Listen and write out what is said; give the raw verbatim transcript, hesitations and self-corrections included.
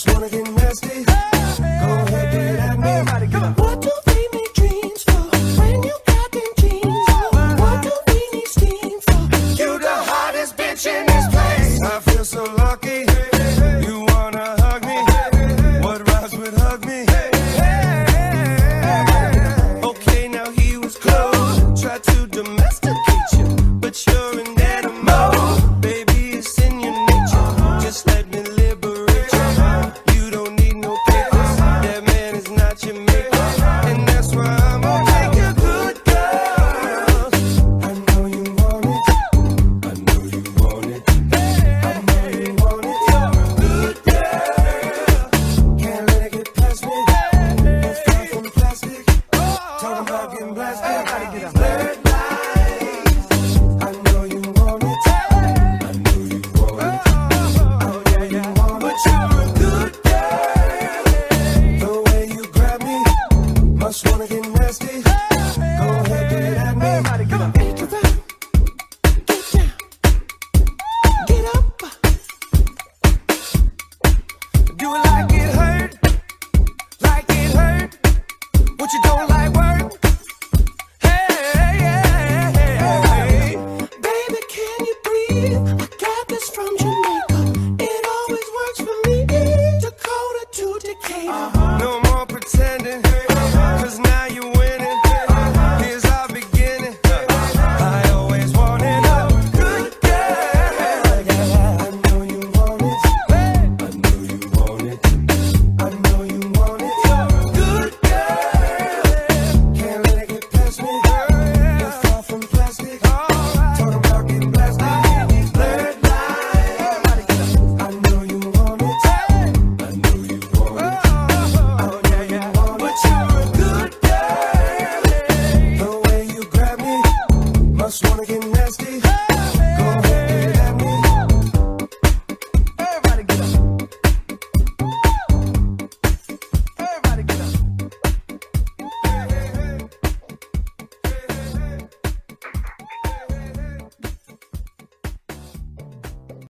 Must wanna get nasty. Go ahead, get at me. What do we need dreams for when you got them jeans on? What do we need steam for? You the hottest bitch in this place. I feel so lucky. You wanna hug me? What rhymes with hug me? Okay, now he was close. Tried to domesticate you, but you're an animal. Baby, it's in your nature. Just let me liberate you. You don't need no papers. That man is not your maker. And that's why I'm gonna take you good, girl. I know you want it. I know you want it. I know you want it. You're a good girl. Can't let it get past me. You're far from plastic. Talking about getting blasted. Red lights. I know you want it. I know you want it. I know you want it. But you're a good girl. The way you grab me, must wanna get nasty. Go ahead, get at me. Make it right. Get down. Get up. Do it like it hurt, like it hurt. What you don't like work? Hey, hey, hey, hey. Baby, can you breathe? I got this from Jamaica. It always works for me. Dakota to Decatur.